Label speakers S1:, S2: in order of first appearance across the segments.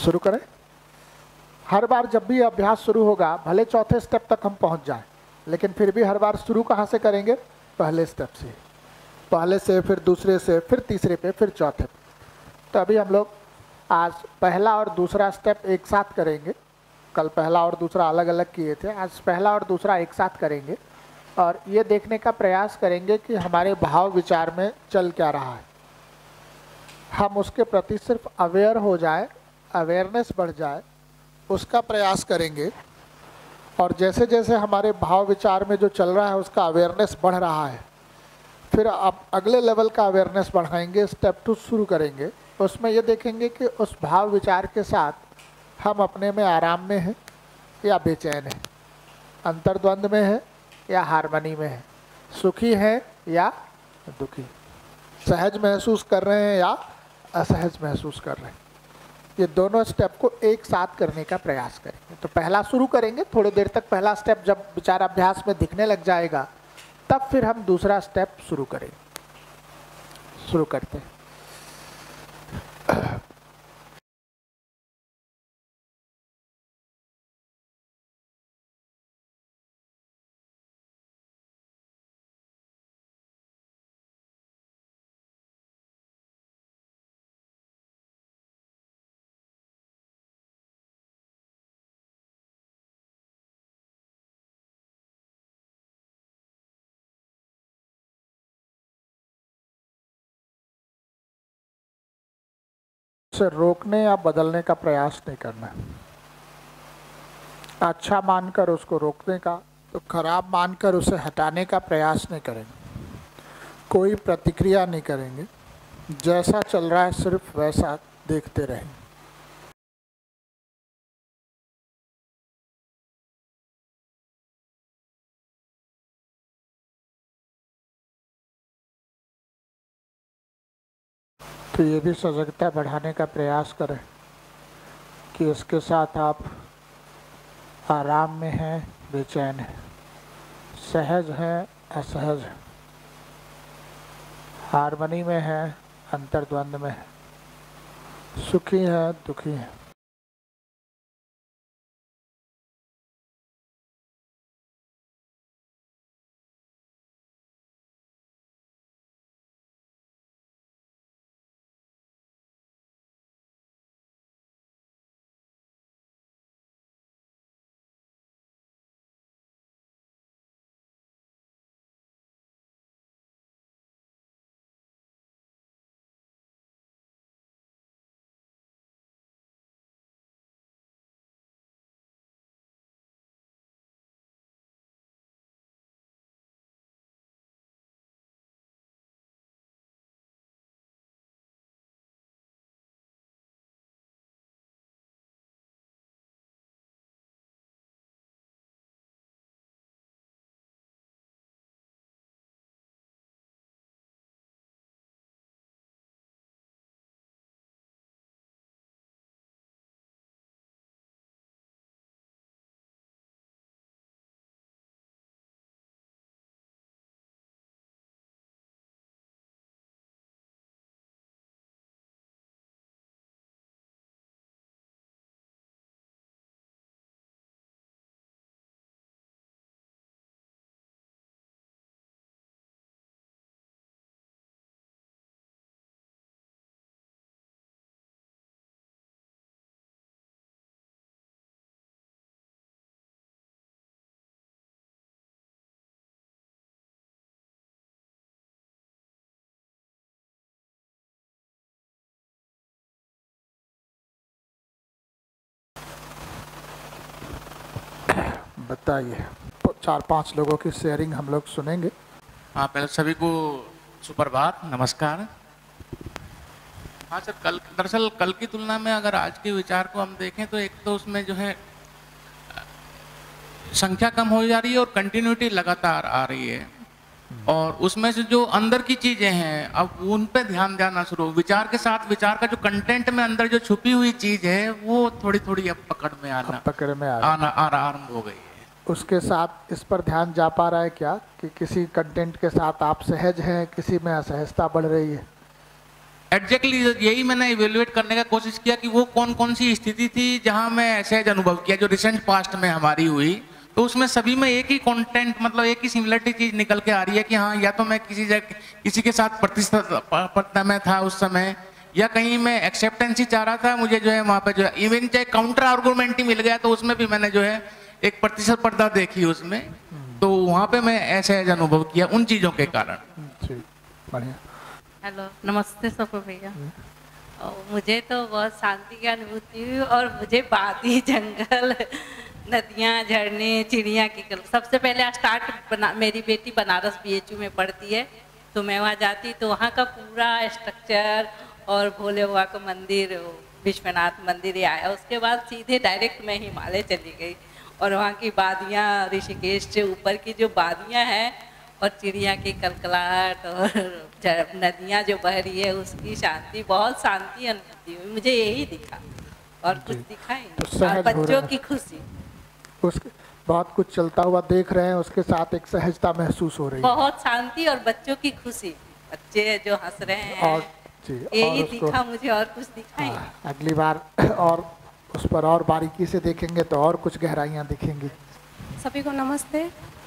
S1: शुरू करें। हर बार जब भी अभ्यास शुरू होगा, भले चौथे स्टेप तक हम पहुंच जाएं, लेकिन फिर भी हर बार शुरू कहाँ से करेंगे? पहले स्टेप से, पहले से, फिर दूसरे से, फिर तीसरे पे, फिर चौथे पे। तो अभी हम लोग आज पहला और दूसरा स्टेप एक साथ करेंगे। कल पहला और दूसरा अलग अलग किए थे, आज पहला और दूसरा एक साथ करेंगे और ये देखने का प्रयास करेंगे कि हमारे भाव विचार में चल क्या रहा है। हम उसके प्रति सिर्फ अवेयर हो जाए, अवेयरनेस बढ़ जाए, उसका प्रयास करेंगे। और जैसे जैसे हमारे भाव विचार में जो चल रहा है उसका अवेयरनेस बढ़ रहा है, फिर आप अगले लेवल का अवेयरनेस बढ़ाएंगे, स्टेप 2 शुरू करेंगे। उसमें ये देखेंगे कि उस भाव विचार के साथ हम अपने में आराम में हैं या बेचैन हैं, अंतर्द्वंद में हैं या हार्मनी में हैं, सुखी हैं या दुखी, सहज महसूस कर रहे हैं या असहज महसूस कर रहे हैं। ये दोनों स्टेप को एक साथ करने का प्रयास करेंगे। तो पहला शुरू करेंगे, थोड़ी देर तक पहला स्टेप जब विचाराभ्यास में दिखने लग जाएगा तब फिर हम दूसरा स्टेप शुरू करेंगे। शुरू करते हैं। उसे रोकने या बदलने का प्रयास नहीं करना है। अच्छा मानकर उसको रोकने का, तो खराब मानकर उसे हटाने का प्रयास नहीं करेंगे, कोई प्रतिक्रिया नहीं करेंगे, जैसा चल रहा है सिर्फ वैसा देखते रहेंगे। तो ये भी सजगता बढ़ाने का प्रयास करें कि उसके साथ आप आराम में हैं, बेचैन हैं, सहज हैं, असहज हैं, हार्मनी में हैं, अंतर्द्वंद में हैं, सुखी हैं, दुखी हैं। बताइए, 4-5 लोगों की शेयरिंग हम लोग सुनेंगे।
S2: हाँ, पहले सभी को सुप्रभात, नमस्कार। हाँ सर, दरअसल कल की तुलना में अगर आज के विचार को हम देखें तो एक तो उसमें जो है संख्या कम हो जा रही है और कंटिन्यूटी लगातार आ रही है, और उसमें से जो अंदर की चीजें हैं अब उन पे ध्यान जाना शुरू, विचार के साथ विचार का जो कंटेंट में अंदर जो छुपी हुई चीज है वो थोड़ी थोड़ी अब पकड़ में आना आरंभ हो गई है।
S1: उसके साथ इस पर ध्यान जा पा रहा है क्या कि किसी कंटेंट के साथ आप सहज हैं, किसी में असहजता बढ़ रही है?
S2: एग्जैक्टली यही मैंने इवेल्युएट करने का कोशिश किया कि वो कौन कौन सी स्थिति थी जहां मैं सहज अनुभव किया, जो रिसेंट पास्ट में हमारी हुई, तो उसमें सभी में एक ही कंटेंट, मतलब एक ही सिमिलरिटी चीज निकल के आ रही है कि हाँ, या तो मैं किसी के साथ प्रतिस्पर्धा में था उस समय, या कहीं मैं एक्सेप्टेंस ही चाह रहा था, मुझे जो है वहां पे जो है इवन चाहे काउंटर आर्गुमेंट ही मिल गया तो उसमें भी मैंने जो है एक प्रतिस्पर्धा देखी उसमें, तो वहां पे मैं ऐसे अनुभव किया उन चीजों के कारण।
S1: बढ़िया।
S3: हेलो, नमस्ते सबको भैया। मुझे तो बहुत शांति की अनुभूति हुई और मुझे वादी, जंगल, नदियाँ, झरने, चिड़िया की सबसे पहले स्टार्ट मेरी बेटी बनारस BHU में पढ़ती है, तो मैं वहाँ जाती तो वहाँ का पूरा स्ट्रक्चर और भोले बाबा का मंदिर, विश्वनाथ मंदिर ये आया। उसके बाद सीधे डायरेक्ट मैं हिमालय चली गई और वहाँ की वादियाँ, ऋषिकेश से ऊपर की जो वादियाँ हैं और चिड़िया की कलकलाहट और नदियाँ जो बह रही है उसकी शांति, बहुत शांति अनुभूति हुई। मुझे यही दिखा और कुछ दिखा ही नहीं। और बच्चों की खुशी,
S1: उसके बहुत कुछ चलता हुआ देख रहे हैं, उसके साथ एक सहजता महसूस हो रही है,
S3: बहुत शांति और बच्चों की खुशी, बच्चे जो हंस रहे हैं
S1: और
S3: यही दिखा मुझे, और कुछ दिखा ही।
S1: अगली बार और उस पर और बारीकी से देखेंगे तो और कुछ गहराइयाँ दिखेंगी।
S4: सभी को नमस्ते।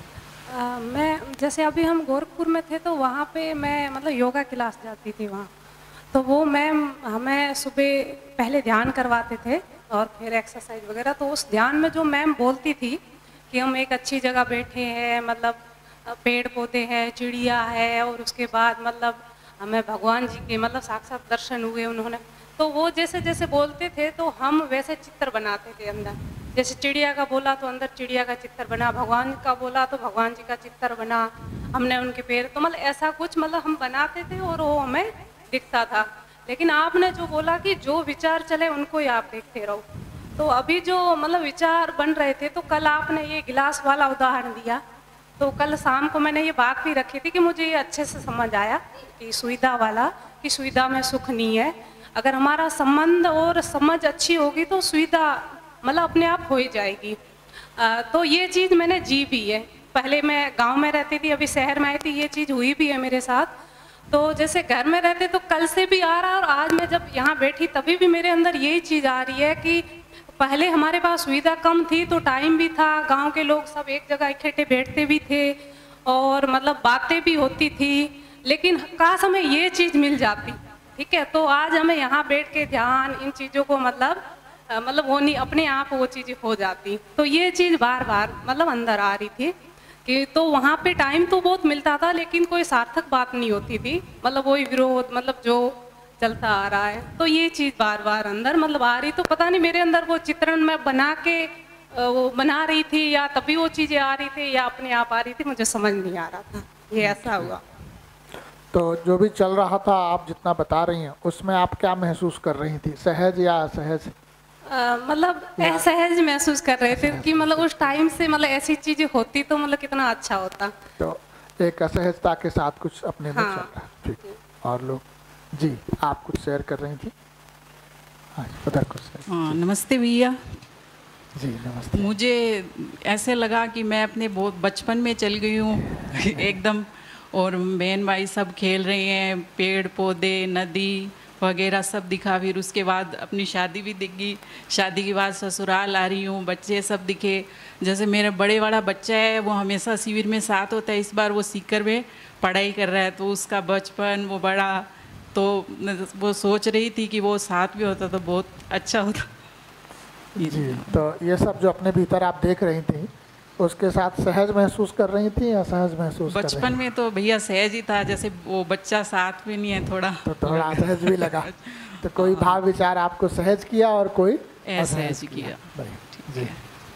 S4: मैं जैसे अभी हम गोरखपुर में थे तो वहाँ पे मैं मतलब योगा क्लास जाती थी वहाँ, तो वो मैम हमें सुबह पहले ध्यान करवाते थे और फिर एक्सरसाइज वगैरह। तो उस ध्यान में जो मैम बोलती थी कि हम एक अच्छी जगह बैठे हैं, मतलब पेड़ पौधे हैं, चिड़िया है, और उसके बाद मतलब हमें भगवान जी के मतलब साक्षात दर्शन हुए उन्होंने, तो वो जैसे जैसे बोलते थे तो हम वैसे चित्र बनाते थे अंदर। जैसे चिड़िया का बोला तो अंदर चिड़िया का चित्र बना, भगवान का बोला तो भगवान जी का चित्र बना, हमने उनके पैर, तो मतलब ऐसा कुछ मतलब हम बनाते थे और वो हमें दिखता था। लेकिन आपने जो बोला कि जो विचार चले उनको ही आप देखते रहो, तो अभी जो मतलब विचार बन रहे थे, तो कल आपने ये गिलास वाला उदाहरण दिया, तो कल शाम को मैंने ये बात भी रखी थी कि मुझे ये अच्छे से समझ आया कि सुविधा वाला, कि सुविधा में सुख नहीं है। अगर हमारा संबंध और समझ अच्छी होगी तो सुविधा मतलब अपने आप हो ही जाएगी। तो ये चीज़ मैंने जी भी है। पहले मैं गांव में रहती थी, अभी शहर में आई थी, ये चीज़ हुई भी है मेरे साथ। तो जैसे घर में रहते तो कल से भी आ रहा है, और आज मैं जब यहाँ बैठी तभी भी मेरे अंदर यही चीज़ आ रही है कि पहले हमारे पास सुविधा कम थी तो टाइम भी था, गांव के लोग सब एक जगह इकट्ठे बैठते भी थे और मतलब बातें भी होती थी, लेकिन काश हमें ये चीज़ मिल जाती। ठीक है, तो आज हमें यहाँ बैठ के ध्यान इन चीज़ों को मतलब वो नहीं, अपने आप वो चीज़ हो जाती। तो ये चीज़ बार बार मतलब अंदर आ रही थी कि तो वहाँ पे टाइम तो बहुत मिलता था लेकिन कोई सार्थक बात नहीं होती थी, मतलब वही विरोध मतलब जो चलता आ रहा है। तो ये चीज़ बार बार अंदर मतलब आ रही, तो पता नहीं मेरे अंदर वो चित्रण मैं बना के वो बना रही थी या तभी वो चीज़ें आ रही थी या अपने आप आ रही थी, मुझे समझ नहीं आ रहा था। ये ऐसा हुआ।
S1: तो जो भी चल रहा था आप जितना बता रही हैं उसमें आप क्या महसूस कर रही थी, सहज या असहज?
S4: मतलब असहज महसूस कर रहे थे कि मतलब उस टाइम से मतलब ऐसी चीजें होती तो मतलब कितना अच्छा होता।
S1: तो एक असहजता के साथ कुछ अपने में चल रहा है। ठीक, और लोग जी आप कुछ शेयर कर रही थी? हाँ उधर कुछ शेयर।
S5: हाँ नमस्ते भैया
S1: जी नमस्ते।
S5: मुझे ऐसे लगा कि मैं अपने बहुत बचपन में चल गई हूँ एकदम, और बहन भाई सब खेल रहे हैं, पेड़ पौधे नदी वगैरह सब दिखा। फिर उसके बाद अपनी शादी भी दिखी, शादी के बाद ससुराल आ रही हूँ, बच्चे सब दिखे। जैसे मेरा बड़े वाला बच्चा है वो हमेशा शिविर में साथ होता है, इस बार वो सीकर में पढ़ाई कर रहा है, तो उसका बचपन वो बड़ा, तो वो सोच रही थी कि वो साथ भी होता तो बहुत अच्छा होता।
S1: जी तो ये सब जो अपने भीतर आप देख रही थी उसके साथ सहज महसूस कर रही थी या असहज महसूस कर रही थी?
S5: बचपन में तो भैया सहज ही था, जैसे वो बच्चा साथ में नहीं है थोड़ा,
S1: तो थोड़ा असहज भी लगा। तो कोई भाव विचार आपको सहज किया और कोई
S5: असहज किया।
S1: जी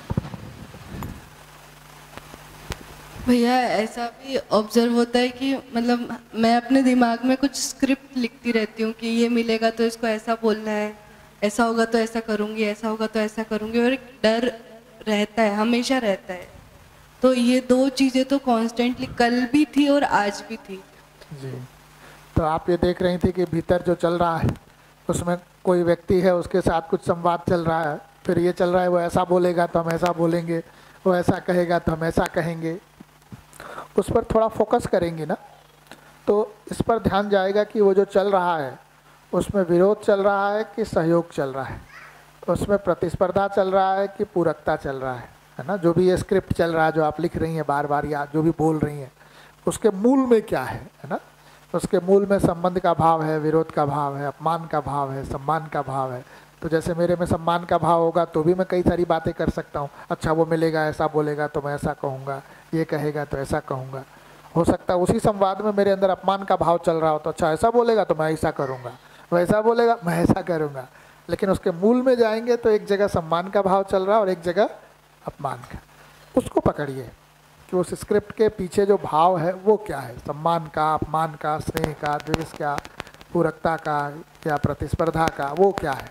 S6: भैया ऐसा भी ऑब्जर्व होता है कि मतलब मैं अपने दिमाग में कुछ स्क्रिप्ट लिखती रहती हूँ कि ये मिलेगा तो इसको ऐसा बोलना है, ऐसा होगा तो ऐसा करूँगी, ऐसा होगा तो ऐसा करूँगी, और एक डर रहता है, हमेशा रहता है। तो ये दो चीज़ें तो कॉन्स्टेंटली कल भी थी और आज भी थी।
S1: जी तो आप ये देख रही थी कि भीतर जो चल रहा है उसमें कोई व्यक्ति है, उसके साथ कुछ संवाद चल रहा है, फिर ये चल रहा है वो ऐसा बोलेगा तो हम ऐसा बोलेंगे, वो ऐसा कहेगा तो हम ऐसा कहेंगे। उस पर थोड़ा फोकस करेंगे ना तो इस पर ध्यान जाएगा कि वो जो चल रहा है उसमें विरोध चल रहा है कि सहयोग चल रहा है, उसमें प्रतिस्पर्धा चल रहा है कि पूरकता चल रहा है ना। जो भी ये स्क्रिप्ट चल रहा है, जो आप लिख रही हैं बार बार या जो भी बोल रही हैं, उसके मूल में क्या है ना। उसके मूल में संबंध का भाव है, विरोध का भाव है, अपमान का भाव है, सम्मान का भाव है। तो जैसे मेरे में सम्मान का भाव होगा तो भी मैं कई सारी बातें कर सकता हूँ। अच्छा वो मिलेगा, ऐसा बोलेगा तो मैं ऐसा कहूँगा, ये कहेगा तो ऐसा कहूँगा। हो सकता है उसी संवाद में मेरे अंदर अपमान का भाव चल रहा हो, तो अच्छा ऐसा बोलेगा तो मैं ऐसा करूँगा, वैसा बोलेगा मैं ऐसा करूँगा। लेकिन उसके मूल में जाएंगे तो एक जगह सम्मान का भाव चल रहा है और एक जगह अपमान का। उसको पकड़िए कि उस स्क्रिप्ट के पीछे जो भाव है वो क्या है, सम्मान का, अपमान का, स्नेह का, द्वेष का, पूरकता का या प्रतिस्पर्धा का, वो क्या है।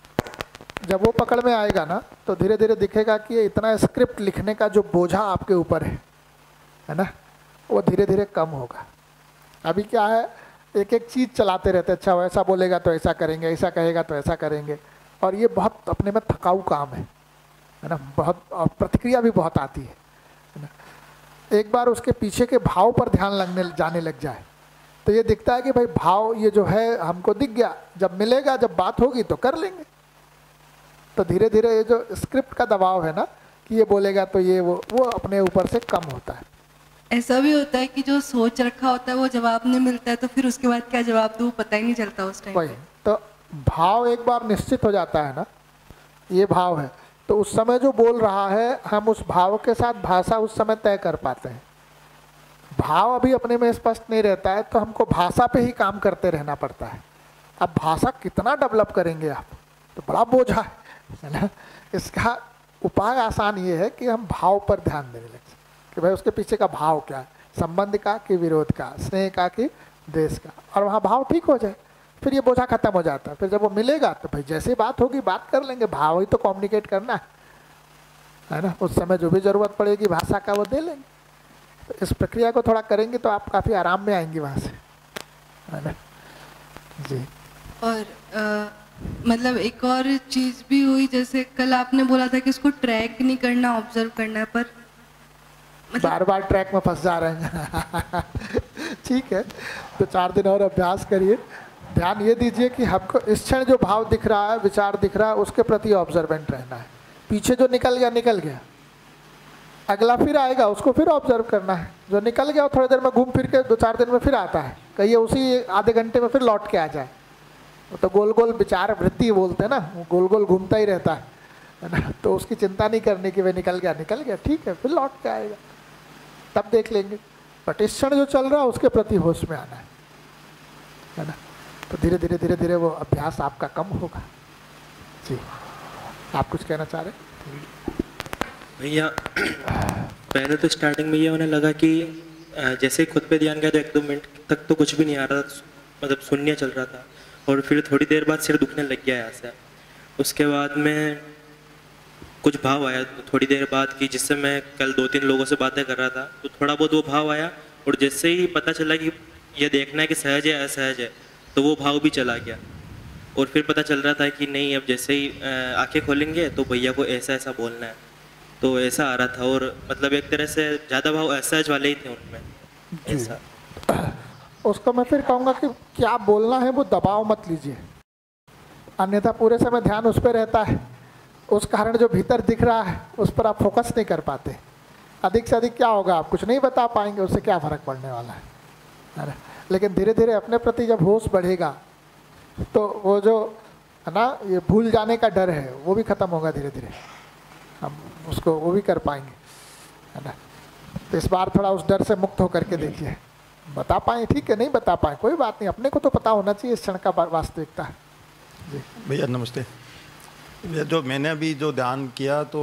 S1: जब वो पकड़ में आएगा ना तो धीरे धीरे दिखेगा कि ये इतना स्क्रिप्ट लिखने का जो बोझा आपके ऊपर है ना, वो धीरे धीरे कम होगा। अभी क्या है, एक एक चीज़ चलाते रहते, अच्छा वैसा बोलेगा तो ऐसा करेंगे, ऐसा कहेगा तो ऐसा करेंगे, और ये बहुत अपने में थकाऊ काम है ना। बहुत प्रतिक्रिया भी बहुत आती है ना। एक बार उसके पीछे के भाव पर ध्यान जाने लग जाए तो ये दिखता है कि भाई भाव ये जो है हमको दिख गया, जब मिलेगा, जब बात होगी तो कर लेंगे। तो धीरे धीरे ये जो स्क्रिप्ट का दबाव है ना कि ये बोलेगा तो ये वो अपने ऊपर से कम होता है।
S6: ऐसा भी होता है कि जो सोच रखा होता है वो जवाब नहीं मिलता है, तो फिर उसके बाद क्या जवाब दूँ पता ही नहीं चलता उस टाइम।
S1: वही तो भाव एक बार निश्चित हो जाता है ना, ये भाव है, तो उस समय जो बोल रहा है हम उस भाव के साथ भाषा उस समय तय कर पाते हैं। भाव अभी अपने में स्पष्ट नहीं रहता है तो हमको भाषा पे ही काम करते रहना पड़ता है। अब भाषा कितना डेवलप करेंगे आप, तो बड़ा बोझा है ना। इसका उपाय आसान ये है कि हम भाव पर ध्यान देने लगे कि भाई उसके पीछे का भाव क्या है, संबंध का कि विरोध का, स्नेह का कि द्वेष का, और वहाँ भाव ठीक हो जाए फिर ये बोझा खत्म हो जाता है। फिर जब वो मिलेगा तो भाई जैसे बात होगी बात कर लेंगे, भाव ही तो कम्युनिकेट करना है ना। उस समय जो भी ज़रूरत पड़ेगी भाषा का वो दे लेंगे। तो इस प्रक्रिया को थोड़ा करेंगे तो आप काफ़ी आराम में आएंगे वहाँ से, है ना जी।
S6: और मतलब एक और चीज़ भी हुई, जैसे कल आपने बोला था कि इसको ट्रैक नहीं करना, ऑब्जर्व करना है, पर
S1: मतलब बार बार ट्रैक में फंस जा रहे हैं ठीक है, तो 4 दिन और अभ्यास करिए। ध्यान ये दीजिए कि हमको इस क्षण जो भाव दिख रहा है, विचार दिख रहा है, उसके प्रति ऑब्जर्वेंट रहना है। पीछे जो निकल गया, अगला फिर आएगा, उसको फिर ऑब्जर्व करना है। जो निकल गया थोड़ी देर में घूम फिर के 2-4 दिन में फिर आता है, कहिए उसी आधे घंटे में फिर लौट के आ जाए। तो गोल गोल विचार वृत्ति बोलते हैं ना, वो गोल गोल घूमता ही रहता है ना। तो उसकी चिंता नहीं करनी कि वे निकल गया, ठीक है, फिर लौट के आएगा, तब देख लेंगे। बट इस क्षण जो चल रहा है उसके प्रति होश में आना है ना। तो धीरे धीरे वो अभ्यास आपका कम होगा जी। आप कुछ कहना चाह रहे
S7: भैया? पहले तो स्टार्टिंग में ये होने लगा कि जैसे खुद पे ध्यान गया तो 1-2 मिनट तक तो कुछ भी नहीं आ रहा था, मतलब शून्य चल रहा था, और फिर थोड़ी देर बाद सिर दुखने लग गया ऐसा। उसके बाद में कुछ भाव आया थोड़ी देर बाद कि जिससे मैं कल 2-3 लोगों से बातें कर रहा था, तो थोड़ा बहुत वो भाव आया, और जैसे ही पता चला कि ये देखना है कि सहज है असहज है, तो वो भाव भी चला गया। और फिर पता चल रहा था कि नहीं, अब जैसे ही आंखें खोलेंगे तो भैया को ऐसा ऐसा बोलना है, तो ऐसा आ रहा था। और मतलब एक तरह से ज़्यादा भाव असहज वाले ही थे उनमें ऐसा।
S1: उसको मैं फिर कहूँगा कि क्या बोलना है वो दबाव मत लीजिए, अन्यथा पूरे समय ध्यान उस पर रहता है। उस कारण जो भीतर दिख रहा है उस पर आप फोकस नहीं कर पाते। अधिक से अधिक क्या होगा, आप कुछ नहीं बता पाएंगे, उससे क्या फ़र्क पड़ने वाला है ना। लेकिन धीरे धीरे अपने प्रति जब होश बढ़ेगा तो वो जो है ना ये भूल जाने का डर है वो भी ख़त्म होगा। धीरे धीरे हम उसको वो भी कर पाएंगे, है ना। तो इस बार थोड़ा उस डर से मुक्त होकर के देखिए। बता पाएँ ठीक है, नहीं बता पाएँ कोई बात नहीं, अपने को तो पता होना चाहिए इस क्षण का वास्तविकता है जी।
S8: भैया नमस्ते। भैया जो मैंने अभी जो ध्यान किया तो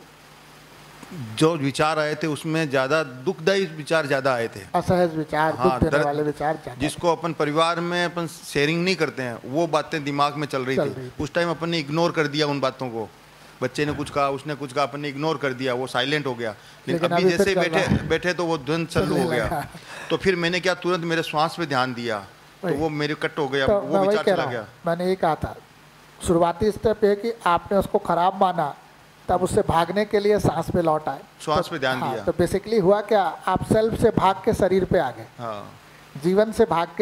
S8: जो विचार आए थे उसमें ज़्यादा दुखदायी विचार ज़्यादा आए थे,
S1: असहज विचार,
S8: हाँ,
S1: दुख देने वाले विचार ज़्यादा।
S8: जिसको अपन परिवार में अपन शेयरिंग नहीं करते हैं, वो बातें दिमाग में चल रही थी। उस टाइम अपन ने इग्नोर कर दिया उन बातों को। बच्चे ने कुछ कहा, उसने कुछ कहा, अपन ने इग्नोर कर दिया, वो साइलेंट हो गया। लेकिन अभी जैसे बैठे तो वो द्वंद चालू हो गया। तो फिर मैंने क्या, तुरंत मेरे श्वास पे ध्यान दिया तो वो मेरे कट हो गया, वो विचार चला गया।
S1: मैंने ये कहा था शुरुआती स्टेप है कि आपने उसको खराब माना, तब उससे भागने के लिए सांस पे लौट आए,
S8: श्वास पे ध्यान दिया।
S1: तो बेसिकली हुआ क्या, आप सेल्फ से भाग के शरीर पे आ गए,
S8: हाँ।
S1: जीवन से भाग के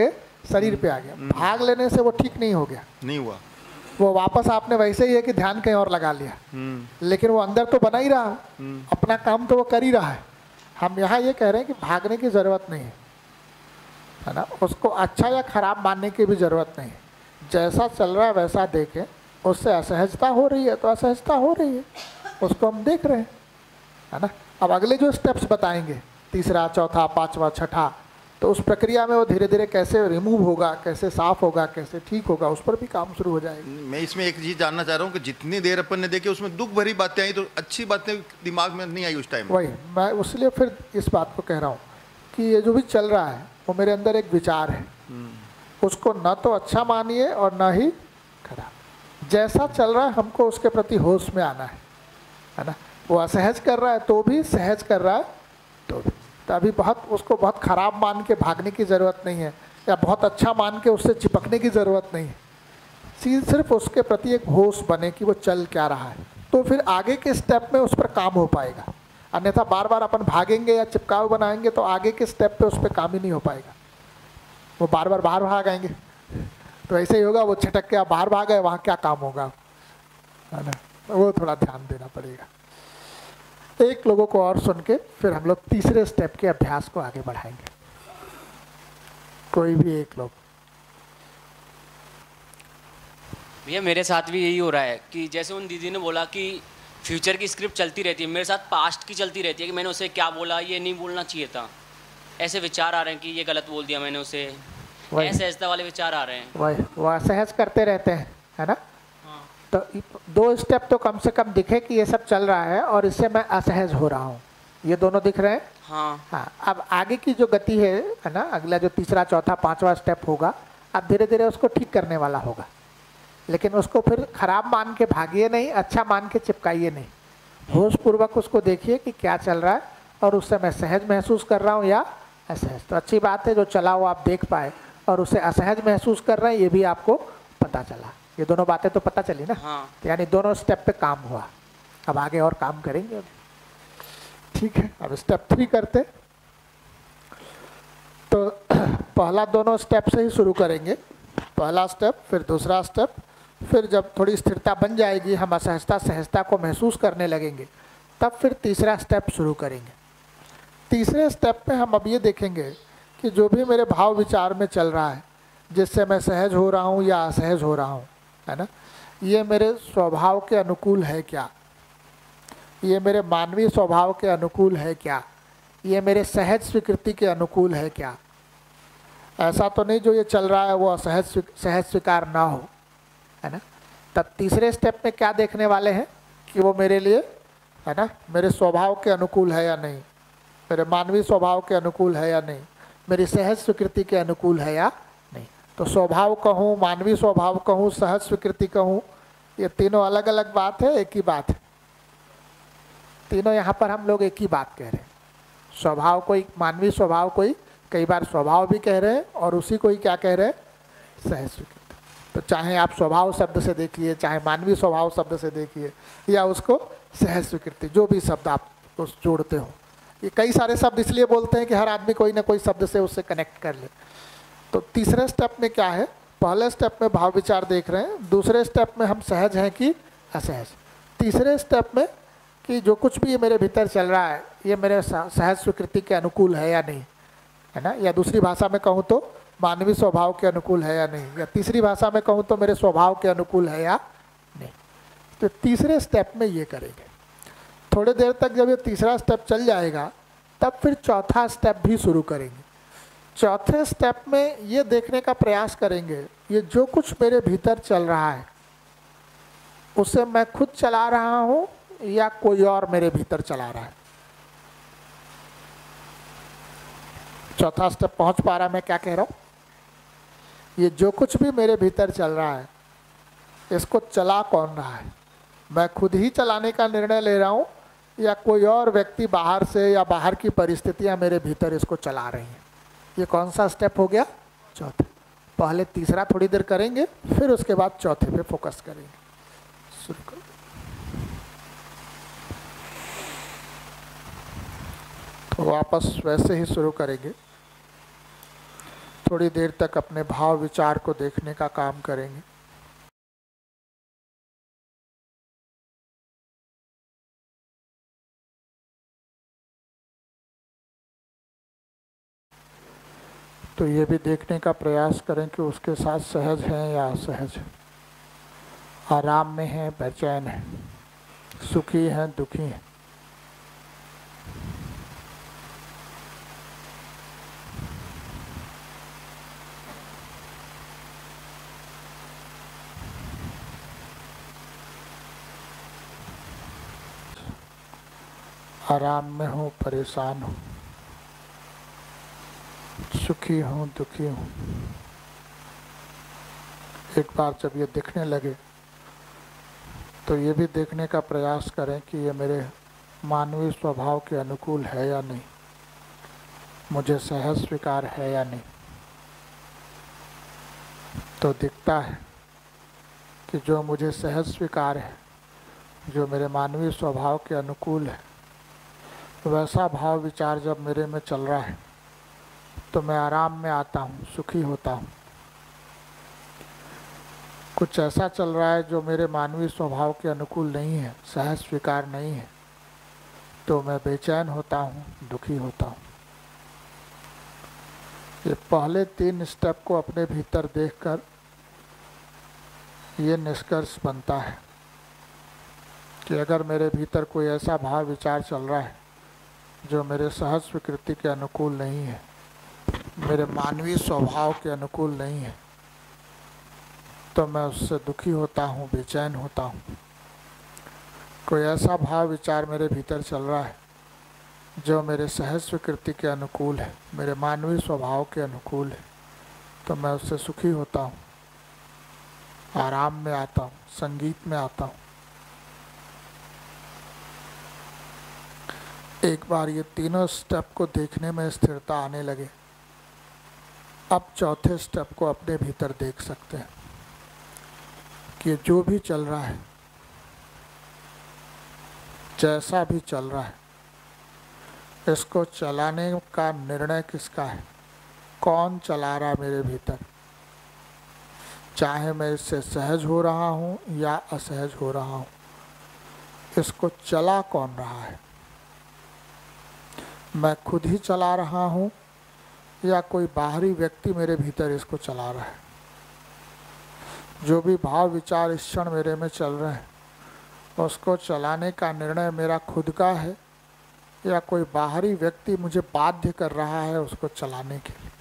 S1: शरीर पे आ गया। भाग लेने से वो ठीक नहीं हो गया,
S8: नहीं हुआ,
S1: वो वापस आपने वैसे ही है कि ध्यान कहीं और लगा लिया, लेकिन वो अंदर तो बना ही रहा, अपना काम तो वो कर ही रहा है। हम यहाँ ये कह रहे हैं कि भागने की ज़रूरत नहीं है ना, उसको अच्छा या खराब मानने की भी ज़रूरत नहीं है। जैसा चल रहा है वैसा देखें, उससे असहजता हो रही है तो असहजता हो रही है, उसको हम देख रहे हैं, है ना। अब अगले जो स्टेप्स बताएंगे, तीसरा, चौथा, पांचवा, छठा, तो उस प्रक्रिया में वो धीरे धीरे कैसे रिमूव होगा, कैसे साफ होगा, कैसे ठीक होगा, उस पर भी काम शुरू हो जाएगा।
S8: मैं इसमें एक चीज़ जानना चाह रहा हूँ कि जितनी देर अपन ने देखी उसमें दुख भरी बातें आई तो अच्छी बातें दिमाग में नहीं आई उस टाइम।
S1: वही मैं उसलिए फिर इस बात को कह रहा हूँ कि ये जो भी चल रहा है वो मेरे अंदर एक विचार है, उसको न तो अच्छा मानिए और न ही खराब। जैसा चल रहा है हमको उसके प्रति होश में आना है ना। वो असहज कर रहा है तो भी, सहज कर रहा है तो भी, तो अभी उसको बहुत खराब मान के भागने की ज़रूरत नहीं है, या बहुत अच्छा मान के उससे चिपकने की ज़रूरत नहीं है। सिर्फ उसके प्रति एक होश बने कि वो चल क्या रहा है, तो फिर आगे के स्टेप में उस पर काम हो पाएगा। अन्यथा बार बार अपन भागेंगे या चिपकाव बनाएंगे तो आगे के स्टेप पे उस पर काम ही नहीं हो पाएगा। वो बार बार बाहर भाग आएंगे तो ऐसे ही होगा, वो छटक के आप बाहर भाग गए, वहाँ क्या काम होगा, है ना। वो थोड़ा ध्यान देना पड़ेगा। एक लोगों को और सुन के फिर हम लोग तीसरे स्टेप के अभ्यास को आगे बढ़ाएंगे। कोई भी एक लोग।
S9: भैया मेरे साथ भी यही हो रहा है कि जैसे उन दीदी ने बोला कि फ्यूचर की स्क्रिप्ट चलती रहती है, मेरे साथ पास्ट की चलती रहती है कि मैंने उसे क्या बोला, ये नहीं बोलना चाहिए था, ऐसे विचार आ रहे हैं कि ये गलत बोल दिया मैंने उसे, ऐसे ऐसा वाले विचार आ रहे हैं।
S1: वही वो असहज करते रहते हैं, है ना। तो 2 स्टेप तो कम से कम दिखे कि ये सब चल रहा है और इससे मैं असहज हो रहा हूँ, ये दोनों दिख रहे हैं। हाँ, अब आगे की जो गति है ना, अगला जो तीसरा, चौथा, पांचवा स्टेप होगा, अब धीरे धीरे उसको ठीक करने वाला होगा। लेकिन उसको फिर खराब मान के भागिए नहीं, अच्छा मान के चिपकाइए नहीं, होश पूर्वक उसको देखिए कि क्या चल रहा है और उससे मैं सहज महसूस कर रहा हूँ या असहज। तो अच्छी बात है जो चला हुआ आप देख पाए और उसे असहज महसूस कर रहे हैं, ये भी आपको पता चला। ये दोनों बातें तो पता चली ना। तो यानी दोनों स्टेप पे काम हुआ। अब आगे और काम करेंगे, ठीक है। अब स्टेप 3 करते, तो पहला दोनों स्टेप से ही शुरू करेंगे। पहला स्टेप, फिर दूसरा स्टेप, फिर जब थोड़ी स्थिरता बन जाएगी, हम असहजता सहजता को महसूस करने लगेंगे, तब फिर तीसरा स्टेप शुरू करेंगे। तीसरे स्टेप पे हम अब ये देखेंगे कि जो भी मेरे भाव विचार में चल रहा है, जिससे मैं सहज हो रहा हूँ या असहज हो रहा हूँ, है ना, ये मेरे स्वभाव के अनुकूल है क्या, ये मेरे मानवीय स्वभाव के अनुकूल है क्या, ये मेरे सहज स्वीकृति के अनुकूल है क्या। ऐसा तो नहीं जो ये चल रहा है वो सहज स्वीकार ना हो, है ना। तब तीसरे स्टेप में क्या देखने वाले हैं कि वो मेरे लिए, है ना, मेरे स्वभाव के अनुकूल है या नहीं, मेरे मानवीय स्वभाव के अनुकूल है या नहीं, मेरी सहज स्वीकृति के अनुकूल है या नहीं। तो स्वभाव कहूँ, मानवीय स्वभाव कहूँ, सहज स्वीकृति कहूँ, ये तीनों अलग अलग बात है, एक ही बात है। तीनों यहाँ पर हम लोग एक ही बात कह रहे हैं। स्वभाव कोई मानवीय स्वभाव, कोई कई बार स्वभाव भी कह रहे हैं और उसी को ही क्या कह रहे हैं, सहज स्वीकृति। तो चाहे आप स्वभाव शब्द से देखिए, चाहे मानवीय स्वभाव शब्द से देखिए, या उसको सहज स्वीकृति, जो भी शब्द आप उस जोड़ते हो। ये कई सारे शब्द इसलिए बोलते हैं कि हर आदमी कोई ना कोई शब्द से उससे कनेक्ट कर ले। तो तीसरे स्टेप में क्या है, पहले स्टेप में भाव विचार देख रहे हैं, दूसरे स्टेप में हम सहज हैं कि असहज, तीसरे स्टेप में कि जो कुछ भी ये मेरे भीतर चल रहा है ये मेरे सहज स्वीकृति के अनुकूल है या नहीं, है ना, या दूसरी भाषा में कहूँ तो मानवीय स्वभाव के अनुकूल है या नहीं, या तीसरी भाषा में कहूँ तो मेरे स्वभाव के अनुकूल है या नहीं। तो तीसरे स्टेप में ये करेंगे। थोड़ी देर तक जब ये तीसरा स्टेप चल जाएगा तब फिर चौथा स्टेप भी शुरू करेंगे। चौथे स्टेप में ये देखने का प्रयास करेंगे ये जो कुछ मेरे भीतर चल रहा है उसे मैं खुद चला रहा हूँ या कोई और मेरे भीतर चला रहा है। चौथा स्टेप पहुंच पा रहा, मैं क्या कह रहा हूँ, ये जो कुछ भी मेरे भीतर चल रहा है इसको चला कौन रहा है, मैं खुद ही चलाने का निर्णय ले रहा हूँ या कोई और व्यक्ति बाहर से या बाहर की परिस्थितियाँ मेरे भीतर इसको चला रही हैं। ये कौन सा स्टेप हो गया, चौथा। पहले तीसरा थोड़ी देर करेंगे, फिर उसके बाद चौथे पे फोकस करेंगे। शुरू करो। तो वापस वैसे ही शुरू करेंगे। थोड़ी देर तक अपने भाव विचार को देखने का काम करेंगे। तो ये भी देखने का प्रयास करें कि उसके साथ सहज हैं या असहज, आराम में हैं, बेचैन हैं, सुखी हैं, दुखी हैं। आराम में हूँ, परेशान हूँ, सुखी हूँ, दुखी हूँ। एक बार जब ये दिखने लगे तो ये भी देखने का प्रयास करें कि ये मेरे मानवीय स्वभाव के अनुकूल है या नहीं, मुझे सहज स्वीकार है या नहीं। तो दिखता है कि जो मुझे सहज स्वीकार है, जो मेरे मानवीय स्वभाव के अनुकूल है, वैसा भाव विचार जब मेरे में चल रहा है तो मैं आराम में आता हूँ, सुखी होता हूँ। कुछ ऐसा चल रहा है जो मेरे मानवीय स्वभाव के अनुकूल नहीं है, सहज स्वीकार नहीं है, तो मैं बेचैन होता हूँ, दुखी होता हूँ। ये पहले 3 स्टेप को अपने भीतर देखकर ये निष्कर्ष बनता है कि अगर मेरे भीतर कोई ऐसा भाव विचार चल रहा है जो मेरे सहज स्वीकृति के अनुकूल नहीं है, मेरे मानवीय स्वभाव के अनुकूल नहीं है, तो मैं उससे दुखी होता हूँ, बेचैन होता हूँ। कोई ऐसा भाव विचार मेरे भीतर चल रहा है जो मेरे सहज स्वीकृति के अनुकूल है, मेरे मानवीय स्वभाव के अनुकूल है, तो मैं उससे सुखी होता हूँ, आराम में आता हूँ, संगीत में आता हूँ। एक बार ये तीनों स्टेप को देखने में स्थिरता आने लगे, अब चौथे स्टेप को अपने भीतर देख सकते हैं कि जो भी चल रहा है, जैसा भी चल रहा है, इसको चलाने का निर्णय किसका है, कौन चला रहा है मेरे भीतर। चाहे मैं इससे सहज हो रहा हूँ या असहज हो रहा हूँ, इसको चला कौन रहा है। मैं खुद ही चला रहा हूँ या कोई बाहरी व्यक्ति मेरे भीतर इसको चला रहा है। जो भी भाव विचार इस क्षण मेरे में चल रहे हैं, उसको चलाने का निर्णय मेरा खुद का है या कोई बाहरी व्यक्ति मुझे बाध्य कर रहा है उसको चलाने के लिए।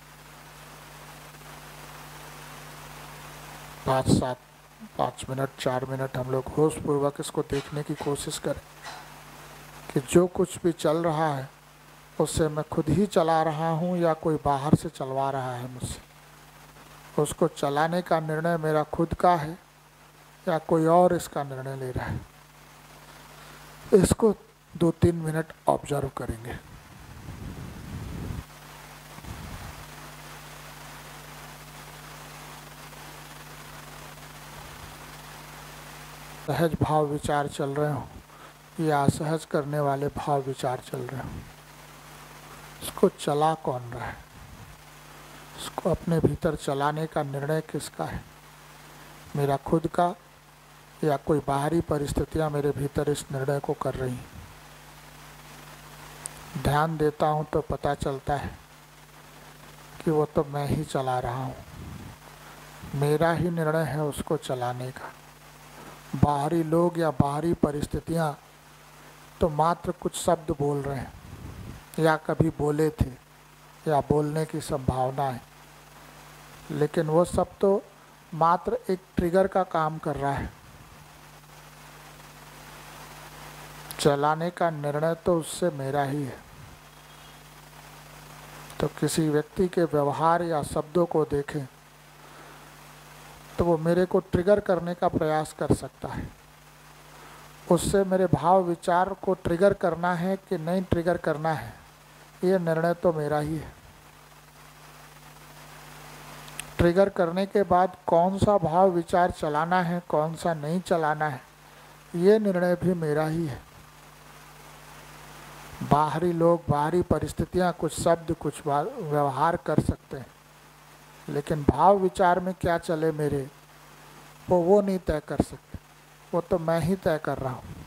S1: 5 मिनट 4 मिनट हम लोग होशपूर्वक इसको देखने की कोशिश करें कि जो कुछ भी चल रहा है उससे मैं खुद ही चला रहा हूँ या कोई बाहर से चलवा रहा है मुझसे। उसको चलाने का निर्णय मेरा खुद का है या कोई और इसका निर्णय ले रहा है। इसको 2-3 मिनट ऑब्जर्व करेंगे। सहज भाव विचार चल रहे हो या असहज करने वाले भाव विचार चल रहे हो, इसको चला कौन रहा है, इसको अपने भीतर चलाने का निर्णय किसका है, मेरा खुद का या कोई बाहरी परिस्थितियां मेरे भीतर इस निर्णय को कर रही हैं। ध्यान देता हूं तो पता चलता है कि वो तो मैं ही चला रहा हूं, मेरा ही निर्णय है उसको चलाने का। बाहरी लोग या बाहरी परिस्थितियां तो मात्र कुछ शब्द बोल रहे हैं या कभी बोले थे या बोलने की संभावना है, लेकिन वो सब तो मात्र एक ट्रिगर का काम कर रहा है। चलाने का निर्णय तो उससे मेरा ही है। तो किसी व्यक्ति के व्यवहार या शब्दों को देखें तो वो मेरे को ट्रिगर करने का प्रयास कर सकता है। उससे मेरे भाव विचार को ट्रिगर करना है कि नहीं ट्रिगर करना है, ये निर्णय तो मेरा ही है। ट्रिगर करने के बाद कौन सा भाव विचार चलाना है, कौन सा नहीं चलाना है, ये निर्णय भी मेरा ही है। बाहरी लोग, बाहरी परिस्थितियां कुछ शब्द, कुछ व्यवहार कर सकते हैं, लेकिन भाव विचार में क्या चले मेरे वो नहीं तय कर सकते, वो तो मैं ही तय कर रहा हूँ।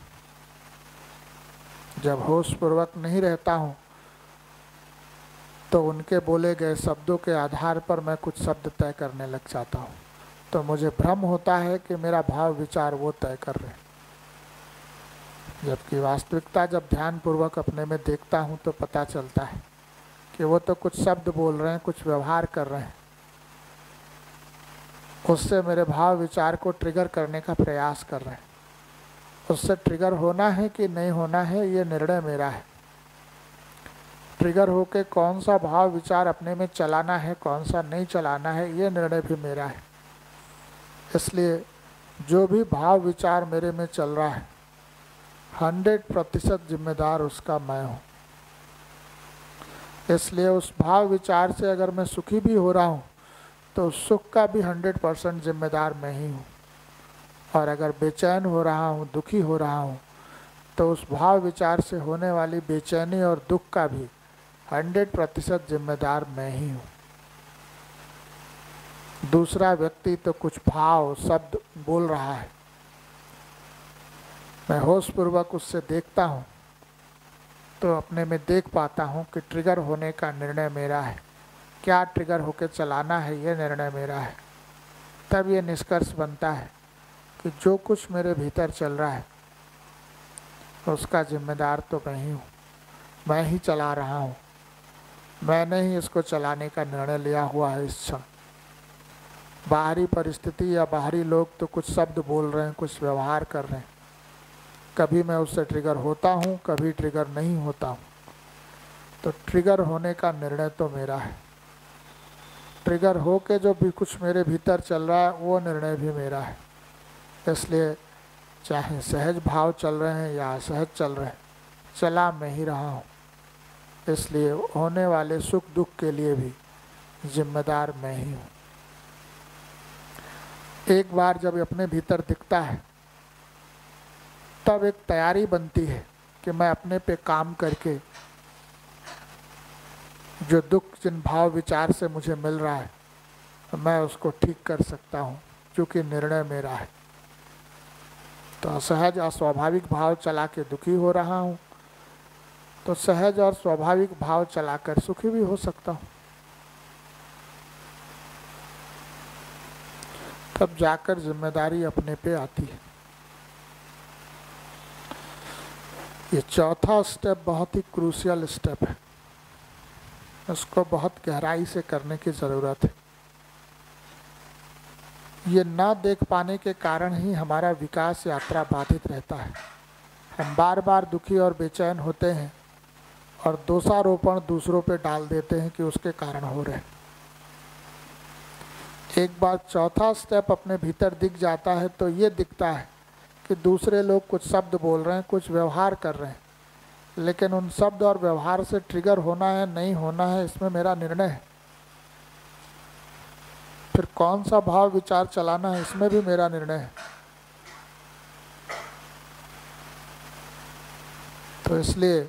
S1: जब होश पूर्वक नहीं रहता हूँ तो उनके बोले गए शब्दों के आधार पर मैं कुछ शब्द तय करने लग जाता हूँ, तो मुझे भ्रम होता है कि मेरा भाव विचार वो तय कर रहे हैं। जबकि वास्तविकता जब ध्यान पूर्वक अपने में देखता हूँ तो पता चलता है कि वो तो कुछ शब्द बोल रहे हैं, कुछ व्यवहार कर रहे हैं, उससे मेरे भाव विचार को ट्रिगर करने का प्रयास कर रहे हैं। उससे ट्रिगर होना है कि नहीं होना है ये निर्णय मेरा है। ट्रिगर होके कौन सा भाव विचार अपने में चलाना है, कौन सा नहीं चलाना है, ये निर्णय भी मेरा है। इसलिए जो भी भाव विचार मेरे में चल रहा है 100% जिम्मेदार उसका मैं हूँ। इसलिए उस भाव विचार से अगर मैं सुखी भी हो रहा हूँ तो सुख का भी 100% जिम्मेदार मैं ही हूँ, और अगर बेचैन हो रहा हूँ, दुखी हो रहा हूँ, तो उस भाव विचार से होने वाली बेचैनी और दुख का भी 100% जिम्मेदार मैं ही हूँ। दूसरा व्यक्ति तो कुछ भाव शब्द बोल रहा है, मैं होश पूर्वक उससे देखता हूँ तो अपने में देख पाता हूँ कि ट्रिगर होने का निर्णय मेरा है, क्या ट्रिगर होकर चलाना है ये निर्णय मेरा है। तब ये निष्कर्ष बनता है कि जो कुछ मेरे भीतर चल रहा है उसका जिम्मेदार तो मैं ही हूँ, मैं ही चला रहा हूँ, मैंने ही इसको चलाने का निर्णय लिया हुआ है इस क्षण। बाहरी परिस्थिति या बाहरी लोग तो कुछ शब्द बोल रहे हैं, कुछ व्यवहार कर रहे हैं, कभी मैं उससे ट्रिगर होता हूँ, कभी ट्रिगर नहीं होता हूँ। तो ट्रिगर होने का निर्णय तो मेरा है। ट्रिगर हो के जो भी कुछ मेरे भीतर चल रहा है वो निर्णय भी मेरा है। इसलिए चाहे सहज भाव चल रहे हैं या असहज चल रहे हैं, चला मैं ही रहा हूँ। इसलिए होने वाले सुख दुख के लिए भी जिम्मेदार मैं ही हूँ। एक बार जब अपने भीतर दिखता है तब एक तैयारी बनती है कि मैं अपने पे काम करके जो दुख जिन भाव विचार से मुझे मिल रहा है मैं उसको ठीक कर सकता हूँ, क्योंकि निर्णय मेरा है। तो असहज अस्वाभाविक भाव चला के दुखी हो रहा हूँ, तो सहज और स्वाभाविक भाव चलाकर सुखी भी हो सकता हूँ। तब जाकर जिम्मेदारी अपने पे आती है। ये चौथा स्टेप बहुत ही क्रूशियल स्टेप है, इसको बहुत गहराई से करने की ज़रूरत है। ये ना देख पाने के कारण ही हमारा विकास यात्रा बाधित रहता है। हम बार बार दुखी और बेचैन होते हैं और दोषारोपण दूसरों पे डाल देते हैं कि उसके कारण हो रहे हैं। एक बार चौथा स्टेप अपने भीतर दिख जाता है तो ये दिखता है कि दूसरे लोग कुछ शब्द बोल रहे हैं, कुछ व्यवहार कर रहे हैं, लेकिन उन शब्द और व्यवहार से ट्रिगर होना है नहीं होना है इसमें मेरा निर्णय है। फिर कौन सा भाव विचार चलाना है इसमें भी मेरा निर्णय है। तो इसलिए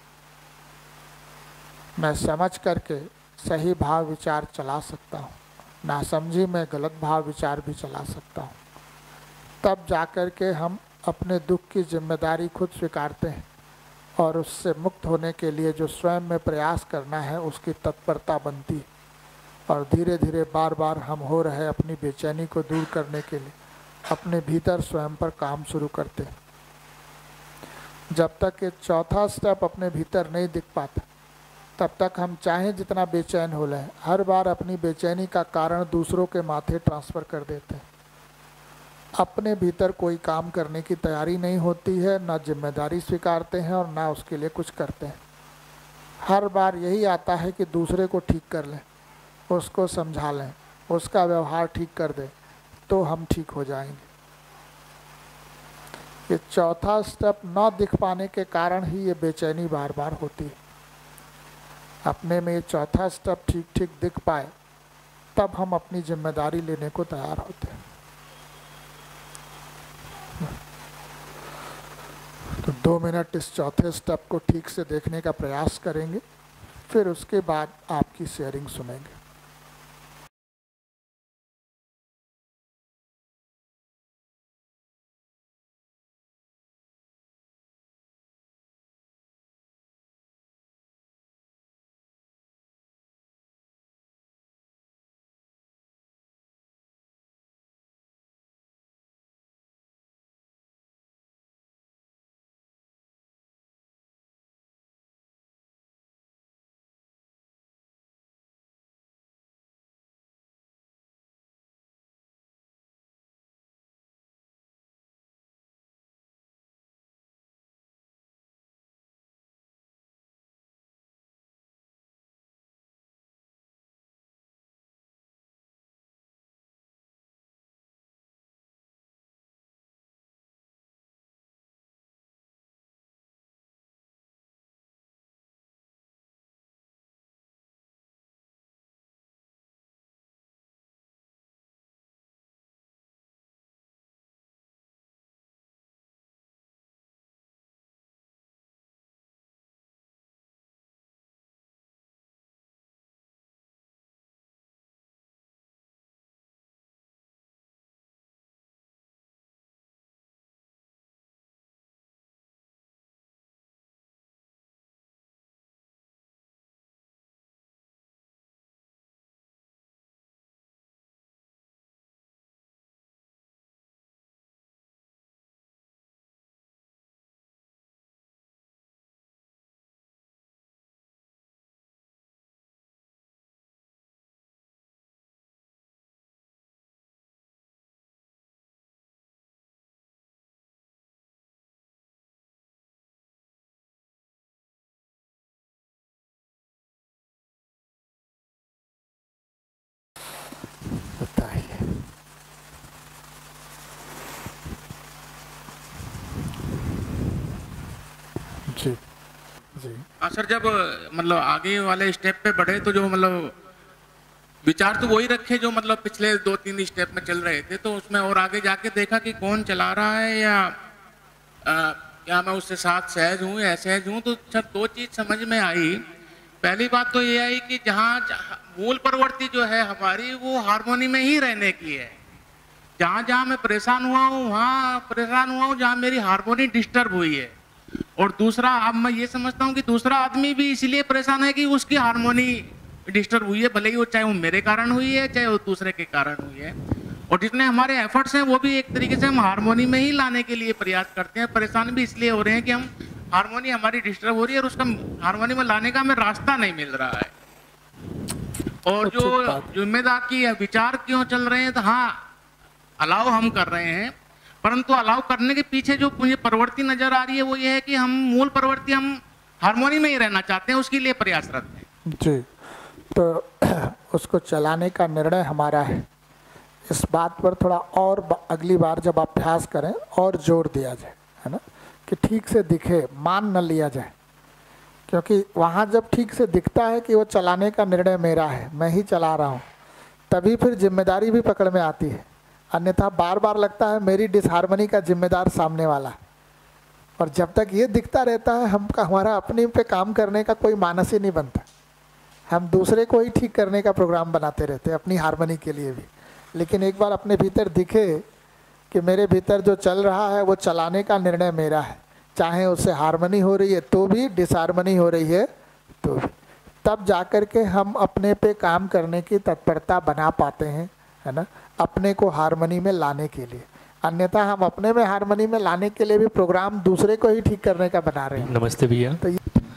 S1: मैं समझ करके सही भाव विचार चला सकता हूँ, नासमझी में गलत भाव विचार भी चला सकता हूँ। तब जाकर के हम अपने दुख की जिम्मेदारी खुद स्वीकारते हैं और उससे मुक्त होने के लिए जो स्वयं में प्रयास करना है उसकी तत्परता बनती है, और धीरे धीरे बार बार हम हो रहे अपनी बेचैनी को दूर करने के लिए अपने भीतर स्वयं पर काम शुरू करते हैं। जब तक ये चौथा स्टेप अपने भीतर नहीं दिख पाता तब तक हम चाहे जितना बेचैन हो लें, हर बार अपनी बेचैनी का कारण दूसरों के माथे ट्रांसफ़र कर देते हैं। अपने भीतर कोई काम करने की तैयारी नहीं होती है, ना जिम्मेदारी स्वीकारते हैं और ना उसके लिए कुछ करते हैं। हर बार यही आता है कि दूसरे को ठीक कर लें, उसको समझा लें, उसका व्यवहार ठीक कर दें तो हम ठीक हो जाएंगे। ये चौथा स्टेप ना दिख पाने के कारण ही ये बेचैनी बार बार होती है। अपने में ये चौथा स्टेप ठीक ठीक दिख पाए तब हम अपनी जिम्मेदारी लेने को तैयार होते हैं। तो 2 मिनट इस चौथे स्टेप को ठीक से देखने का प्रयास करेंगे, फिर उसके बाद आपकी शेयरिंग सुनेंगे। जी।
S2: सर जब मतलब आगे वाले स्टेप पे बढ़े तो जो मतलब विचार तो वही रखे जो मतलब पिछले 2-3 स्टेप में चल रहे थे, तो उसमें और आगे जाके देखा कि कौन चला रहा है या क्या मैं उससे साथ सहज हूँ या असहज हूँ। तो सर 2 चीज समझ में आई। पहली बात तो ये आई कि जहाँ मूल प्रवृत्ति जो है हमारी वो हार्मोनी में ही रहने की है। जहाँ जहाँ मैं परेशान हुआ हूँ वहाँ परेशान हुआ हूँ जहाँ मेरी हार्मोनी डिस्टर्ब हुई है। और दूसरा, अब मैं ये समझता हूँ कि दूसरा आदमी भी इसलिए परेशान है कि उसकी हार्मोनी डिस्टर्ब हुई है, भले ही वो चाहे वो मेरे कारण हुई है चाहे वो दूसरे के कारण हुई है। और जितने हमारे एफर्ट्स हैं वो भी एक तरीके से हम हार्मोनी में ही लाने के लिए प्रयास करते हैं। परेशान भी इसलिए हो रहे हैं कि हम हार्मोनी हमारी डिस्टर्ब हो रही है और उसका हार्मोनी में लाने का हमें रास्ता नहीं मिल रहा है। और जो जिम्मेदार की विचार क्यों चल रहे हैं, तो हाँ अलाउ हम कर रहे हैं, परंतु अलाउ करने के पीछे जो मुझे प्रवृत्ति नजर आ रही है वो ये है कि हम मूल प्रवृत्ति हम हार्मोनी में ही रहना चाहते हैं, उसके लिए प्रयासरत हैं।
S1: जी, तो उसको चलाने का निर्णय हमारा है। इस बात पर थोड़ा और अगली बार जब अभ्यास करें और जोर दिया जाए, है ना, कि ठीक से दिखे, मान न लिया जाए। क्योंकि वहाँ जब ठीक से दिखता है कि वो चलाने का निर्णय मेरा है, मैं ही चला रहा हूँ, तभी फिर जिम्मेदारी भी पकड़ में आती है। अन्यथा बार बार लगता है मेरी डिसहार्मनी का जिम्मेदार सामने वाला। और जब तक ये दिखता रहता है हमारा अपने पे काम करने का कोई मानस ही नहीं बनता। हम दूसरे को ही ठीक करने का प्रोग्राम बनाते रहते हैं अपनी हार्मनी के लिए भी। लेकिन एक बार अपने भीतर दिखे कि मेरे भीतर जो चल रहा है वो चलाने का निर्णय मेरा है, चाहे उससे हार्मनी हो रही है तो भी, डिसहार्मनी हो रही है तो भी, तब जाकर के हम अपने पे काम करने की तत्परता बना पाते हैं, है ना, अपने को हार्मनी में लाने के लिए। अन्यथा हम अपने में हार्मनी में लाने के लिए भी प्रोग्राम दूसरे को ही ठीक करने का बना रहे हैं।
S10: नमस्ते भैया। तो